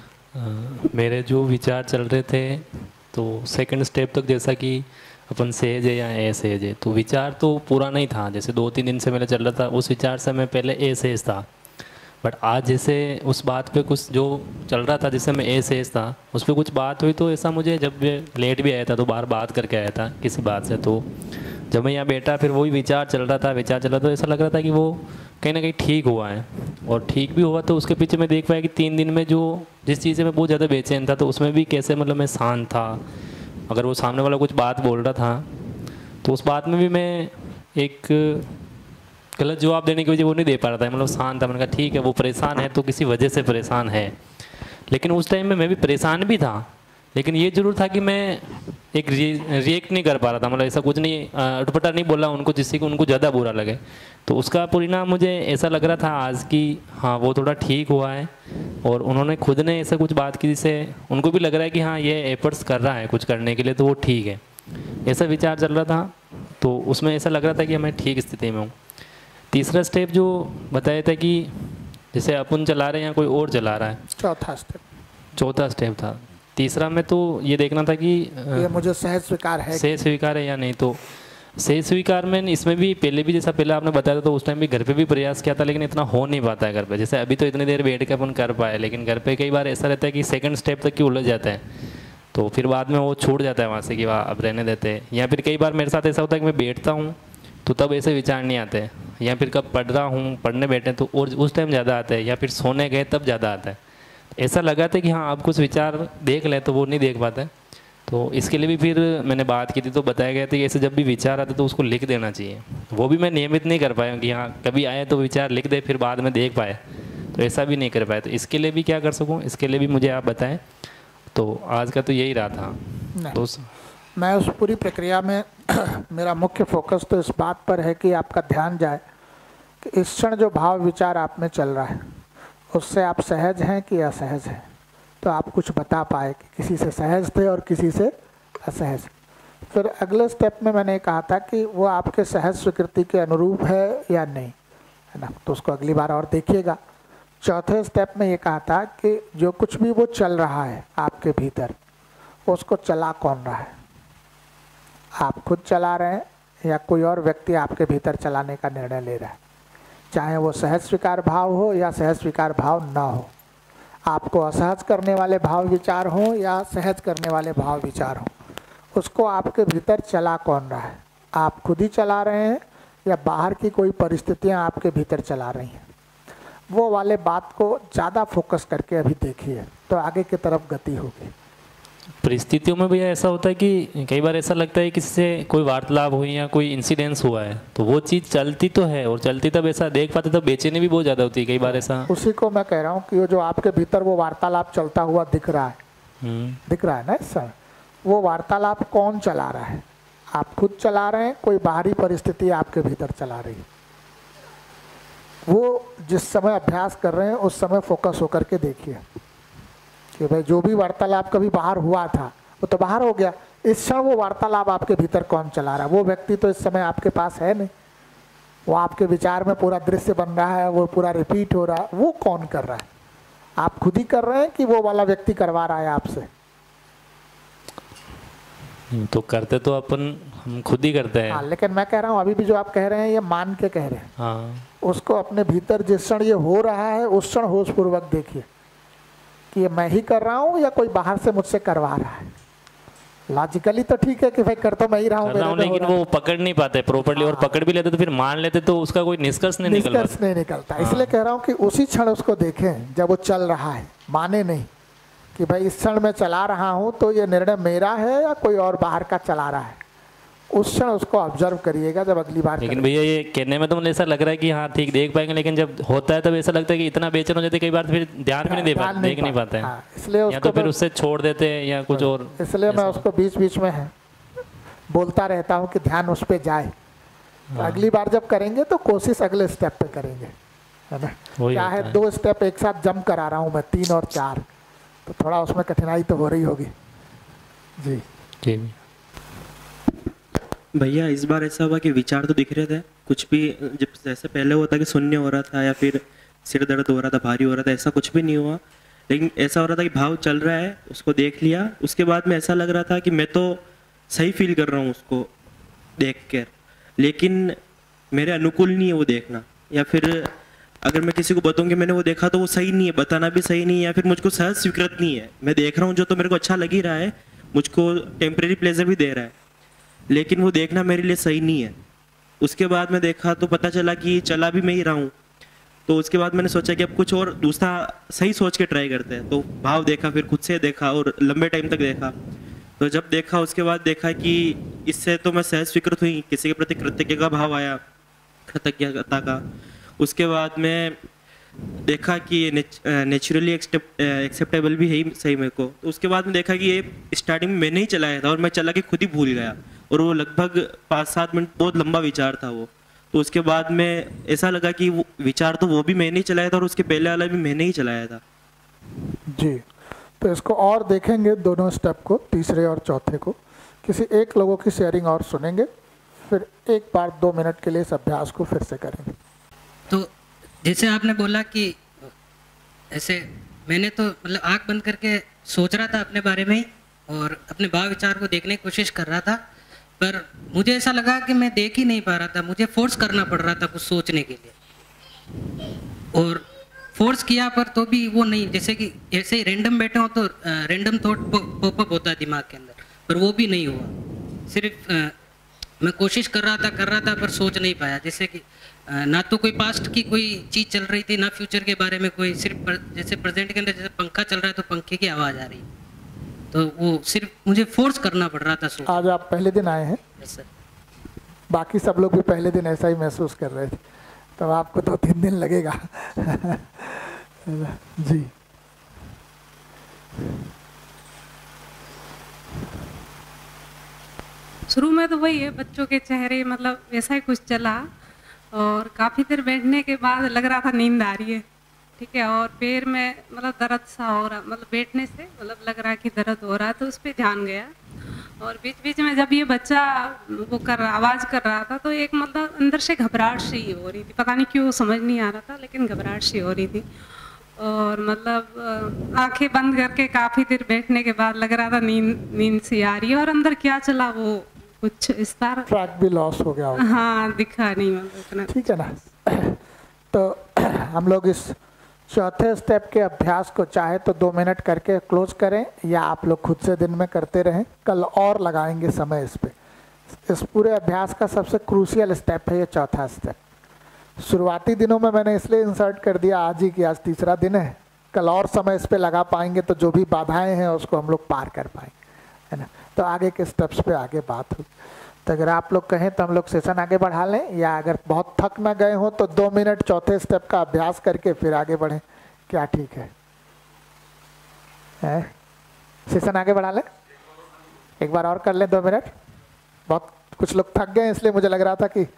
S10: मेरे जो विचार चल रहे थे तो सेकंड स्टेप तक जैसा कि अपन सहज है या असहज है, तो विचार तो पूरा नहीं था। जैसे 2-3 दिन से मेरा चल रहा था, उस विचार से मैं पहले असहज था। बट आज जैसे उस बात पे कुछ जो चल रहा था जिससे मैं असहज था, उस पर कुछ बात हुई तो ऐसा मुझे, जब लेट भी आया था तो बाहर बात करके आया था किसी बात से, तो जब मैं यहाँ बैठा फिर वही विचार चल रहा था तो ऐसा लग रहा था कि वो कहीं ना कहीं ठीक हुआ है। और ठीक भी हुआ तो उसके पीछे मैं देख पाया कि 3 दिन में जो जिस चीज़ से मैं बहुत ज़्यादा बेचैन था, तो उसमें भी कैसे मतलब मैं शांत था। अगर वो सामने वाला कुछ बात बोल रहा था तो उस बात में भी मैं एक गलत जवाब देने की वजह वो नहीं दे पा रहा था, मतलब शांत था। मैंने कहा ठीक है, वो परेशान है तो किसी वजह से परेशान है। लेकिन उस टाइम में मैं भी परेशान भी था, लेकिन ये जरूर था कि मैं एक रिएक्ट नहीं कर पा रहा था, मतलब ऐसा कुछ नहीं, अटपटा नहीं बोला उनको जिससे कि उनको ज़्यादा बुरा लगे। तो उसका परिणाम मुझे ऐसा लग रहा था आज कि हाँ वो थोड़ा ठीक हुआ है, और उन्होंने खुद ने ऐसा कुछ बात की जिससे उनको भी लग रहा है कि हाँ ये एफर्ट्स कर रहा है कुछ करने के लिए, तो वो ठीक है, ऐसा विचार चल रहा था। तो उसमें ऐसा लग रहा था कि मैं ठीक स्थिति में हूँ। तीसरा स्टेप जो बताया था कि जैसे अपन चला रहे हैं या कोई और चला रहा है, चौथा स्टेप था। तीसरा में तो ये देखना था कि
S1: ये मुझे सहज स्वीकार है
S10: या नहीं। तो सहज स्वीकार में इसमें भी पहले भी जैसा पहले आपने बताया था, तो उस टाइम भी घर पे भी प्रयास किया था, लेकिन इतना हो नहीं पाता है घर पे। जैसे अभी तो इतनी देर बैठ के अपन कर पाए, लेकिन घर पे कई बार ऐसा रहता है कि सेकंड स्टेप तक की उलझ जाता है, तो फिर बाद में वो छूट जाता है वहाँ से कि वाह अब रहने देते हैं। या फिर कई बार मेरे साथ ऐसा होता है कि मैं बैठता हूँ तो तब ऐसे विचार नहीं आते, या फिर कब पढ़ रहा हूँ, पढ़ने बैठे तो और उस टाइम ज़्यादा आता है, या फिर सोने गए तब ज़्यादा आता है। ऐसा लगा था कि हाँ आप कुछ विचार देख ले, तो वो नहीं देख पाते। तो इसके लिए भी फिर मैंने बात की थी, तो बताया गया था कि ऐसे जब भी विचार आते तो उसको लिख देना चाहिए। वो भी मैं नियमित नहीं कर पाया कि हाँ कभी आए तो विचार लिख दे फिर बाद में देख पाए, तो ऐसा भी नहीं कर पाया। तो इसके लिए भी क्या कर सकूँ, इसके लिए भी मुझे आप बताएं। तो आज का तो यही रहा था। तो
S1: मैं उस पूरी प्रक्रिया में मेरा मुख्य फोकस तो इस बात पर है कि आपका ध्यान जाए कि इस क्षण जो भाव विचार आप में चल रहा है उससे आप सहज हैं कि असहज हैं, तो आप कुछ बता पाए कि किसी से सहज थे और किसी से असहज। फिर अगले स्टेप में मैंने कहा था कि वो आपके सहज स्वीकृति के अनुरूप है या नहीं, है ना, तो उसको अगली बार और देखिएगा। चौथे स्टेप में ये कहा था कि जो कुछ भी वो चल रहा है आपके भीतर, उसको चला कौन रहा है, आप खुद चला रहे हैं या कोई और व्यक्ति आपके भीतर चलाने का निर्णय ले रहा है। चाहे वो सहज स्वीकार भाव हो या सहज स्वीकार भाव ना हो, आपको असहज करने वाले भाव विचार हो या सहज करने वाले भाव विचार हो, उसको आपके भीतर चला कौन रहा है, आप खुद ही चला रहे हैं या बाहर की कोई परिस्थितियां आपके भीतर चला रही हैं। वो वाले बात को ज़्यादा फोकस करके अभी देखिए, तो आगे की तरफ गति होगी।
S10: परिस्थितियों में भैया ऐसा होता है कि कई बार ऐसा लगता है किसी से कोई वार्तालाप हुई या कोई इंसिडेंस हुआ है तो वो चीज़ चलती तो है और चलती तब ऐसा देख पाते तब बेचैनी भी बहुत ज़्यादा होती है कई बार ऐसा।
S1: उसी को मैं कह रहा हूँ कि वो जो आपके भीतर वो वार्तालाप चलता हुआ दिख रहा है ना सर, वो वार्तालाप कौन चला रहा है? आप खुद चला रहे हैं, कोई बाहरी परिस्थिति आपके भीतर चला रही है? वो जिस समय अभ्यास कर रहे हैं उस समय फोकस होकर के देखिए कि भाई जो भी वार्तालाप कभी बाहर हुआ था वो तो बाहर हो गया, इस क्षण वो वार्तालाप आपके भीतर कौन चला रहा है? वो व्यक्ति तो इस समय आपके पास है नहीं, वो आपके विचार में पूरा दृश्य बन रहा है, वो पूरा रिपीट हो रहा है, वो कौन कर रहा है? आप खुद ही कर रहे हैं कि वो वाला व्यक्ति करवा रहा है आपसे?
S10: तो करते तो हम खुद ही करते हैं।
S1: हाँ, लेकिन मैं कह रहा हूँ अभी भी जो आप कह रहे हैं ये मान के कह रहे हैं।
S10: हाँ,
S1: उसको अपने भीतर जिस क्षण ये हो रहा है उस क्षण होशपूर्वक देखिए कि ये मैं ही कर रहा हूँ या कोई बाहर से मुझसे करवा रहा है। लॉजिकली तो ठीक है कि भाई कर तो मैं ही रहा हूँ,
S10: लेकिन वो पकड़ नहीं पाते प्रॉपर्ली, और पकड़ भी लेते तो फिर मान लेते तो उसका कोई निष्कर्ष नहीं
S1: निकलता। इसलिए कह रहा हूँ कि उसी क्षण उसको देखें जब वो चल रहा है, माने नहीं कि भाई इस क्षण मैं चला रहा हूँ तो ये निर्णय मेरा है या कोई और बाहर का चला रहा है। उस क्षण उसको ऑब्जर्व करिएगा जब अगली बार।
S10: लेकिन भैया ये कहने में तो मुझे ऐसा लग रहा है कि हाँ ठीक देख पाएंगे, लेकिन जब होता है तब ऐसा लगता है कि इतना बेचैन हो जाते कई बार फिर ध्यान भी नहीं देख नहीं पाते हैं। इसलिए या तो फिर उससे छोड़ देते हैं या कुछ और।
S1: इसलिए मैं उसको बीच बीच में बोलता रहता हूँ कि ध्यान उस पर जाए। अगली बार जब करेंगे तो कोशिश अगले स्टेप पे करेंगे, है ना? क्या है 2 स्टेप एक साथ जम करा रहा हूँ मैं, 3 और 4, तो थोड़ा उसमें कठिनाई तो हो रही होगी जी।
S7: भैया इस बार ऐसा हुआ कि विचार तो दिख रहे थे, कुछ भी जब जैसे पहले होता कि शून्य हो रहा था या फिर सिर दर्द हो रहा था, भारी हो रहा था, ऐसा कुछ भी नहीं हुआ। लेकिन ऐसा हो रहा था कि भाव चल रहा है, उसको देख लिया, उसके बाद में ऐसा लग रहा था कि मैं तो सही फील कर रहा हूँ उसको देख कर, लेकिन मेरे अनुकूल नहीं है वो देखना। या फिर अगर मैं किसी को बताऊँ कि मैंने वो देखा तो वो सही नहीं है, बताना भी सही नहीं है, या फिर मुझको सहज स्वीकृत नहीं है। मैं देख रहा हूँ जो तो मेरे को अच्छा लग ही रहा है, मुझको टेम्परेरी प्लेजर भी दे रहा है, लेकिन वो देखना मेरे लिए सही नहीं है। उसके बाद मैं देखा तो पता चला कि चला भी मैं ही रहा हूँ। तो उसके बाद मैंने सोचा कि अब कुछ और दूसरा सही सोच के ट्राई करते हैं। तो भाव देखा, फिर खुद से देखा और लंबे टाइम तक देखा। तो जब देखा उसके बाद देखा कि इससे तो मैं सहज स्वीकृत हुई, किसी के प्रति कृतज्ञता का भाव आया, कृतज्ञता का। उसके बाद में देखा कि ये नेचुरली एक्सेप्टेबल भी है ही सही मेरे को। तो उसके बाद में देखा कि ये स्टार्टिंग में मैंने ही चलाया था और मैं चला के खुद ही भूल गया, और वो लगभग 5-7 मिनट बहुत लंबा विचार था वो। तो उसके बाद में ऐसा लगा कि वो विचार तो वो भी मैंने ही चलाया था और उसके पहले वाला भी मैंने ही चलाया था
S1: जी। तो इसको और देखेंगे दोनों स्टेप को, तीसरे और चौथे को। किसी एक लोगों की शेयरिंग और सुनेंगे, फिर एक बार 2 मिनट के लिए इस अभ्यास को फिर से करेंगे।
S11: तो जैसे आपने बोला कि ऐसे मैंने तो मतलब आँख बंद करके सोच रहा था अपने बारे में ही और अपने भाव विचार को देखने की कोशिश कर रहा था, पर मुझे ऐसा लगा कि मैं देख ही नहीं पा रहा था, मुझे फोर्स करना पड़ रहा था कुछ सोचने के लिए। और फोर्स किया पर तो भी वो नहीं, जैसे कि ऐसे ही रैंडम बैठे हो तो रैंडम थॉट पॉपअप होता है दिमाग के अंदर, पर वो भी नहीं हुआ। सिर्फ मैं कोशिश कर रहा था पर सोच नहीं पाया। जैसे कि ना तो कोई पास्ट की कोई चीज़ चल रही थी, ना फ्यूचर के बारे में कोई, सिर्फ जैसे प्रेजेंट के अंदर जैसे पंखा चल रहा है तो पंखे की आवाज़ आ रही है, तो वो सिर्फ मुझे फोर्स करना पड़ रहा था सोच।
S1: आज आप पहले दिन आए हैं?
S11: Yes sir.
S1: बाकी सब लोग भी पहले दिन ऐसा ही महसूस कर रहे थे, तो आपको 2-3 दिन लगेगा जी।
S4: शुरू में तो वही है, बच्चों के चेहरे मतलब वैसा ही कुछ चला, और काफ़ी देर बैठने के बाद लग रहा था नींद आ रही है, ठीक है, और पैर में मतलब दर्द सा हो रहा, मतलब बैठने से मतलब लग रहा है कि दर्द हो रहा है, तो उस पर ध्यान गया। और बीच बीच में जब ये बच्चा वो आवाज़ कर रहा था तो एक मतलब अंदर से घबराहट सी हो रही थी, पता नहीं क्यों समझ नहीं आ रहा था, लेकिन घबराहट सी हो रही थी। और मतलब आंखें बंद करके काफ़ी देर बैठने के बाद लग रहा था नींद सी आ रही है, और अंदर क्या चला वो कुछ इस बार
S1: ट्रैक भी लॉस हो गया होगा।
S4: हाँ, दिखा नहीं मतलब इतना।
S1: ठीक है ना। तो हम लोग इस चौथे स्टेप के अभ्यास को चाहे तो 2 मिनट करके क्लोज करें, या आप लोग खुद से दिन में करते रहें, कल और लगाएंगे समय इस पे। इस पूरे अभ्यास का सबसे क्रूशियल स्टेप है ये चौथा स्टेप। शुरुआती दिनों में मैंने इसलिए इंसर्ट कर दिया आज ही कि आज तीसरा दिन है, कल और समय इस पे लगा पाएंगे तो जो भी बाधाएं हैं उसको हम लोग पार कर पाएंगे, है ना। तो आगे के स्टेप्स पे आगे बात हुई। तो अगर आप लोग कहें तो हम लोग सेशन आगे बढ़ा लें, या अगर बहुत थक ना गए हो तो 2 मिनट चौथे स्टेप का अभ्यास करके फिर आगे बढ़ें, क्या ठीक है? सेशन आगे बढ़ा लें, एक बार और कर लें 2 मिनट। बहुत कुछ लोग थक गए इसलिए मुझे लग रहा था कि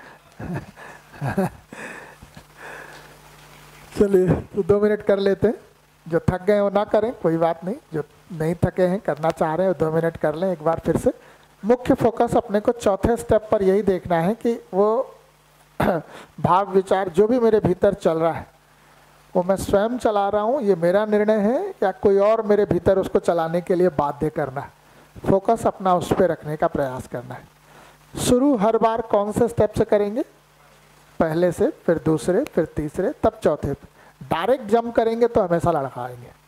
S1: चलिए तो 2 मिनट कर लेते हैं। जो थक गए वो ना करें, कोई बात नहीं, जो नहीं थके हैं करना चाह रहे हैं 2 मिनट कर लें एक बार फिर से। मुख्य फोकस अपने को चौथे स्टेप पर यही देखना है कि वो भाव विचार जो भी मेरे भीतर चल रहा है वो मैं स्वयं चला रहा हूँ, ये मेरा निर्णय है, या कोई और मेरे भीतर उसको चलाने के लिए बाध्य करना है। फोकस अपना उस पर रखने का प्रयास करना है। शुरू हर बार कौन से स्टेप से करेंगे? पहले से, फिर दूसरे, फिर तीसरे, तब चौथे पे। डायरेक्ट जंप करेंगे तो हमेशा लड़खड़ाएंगे।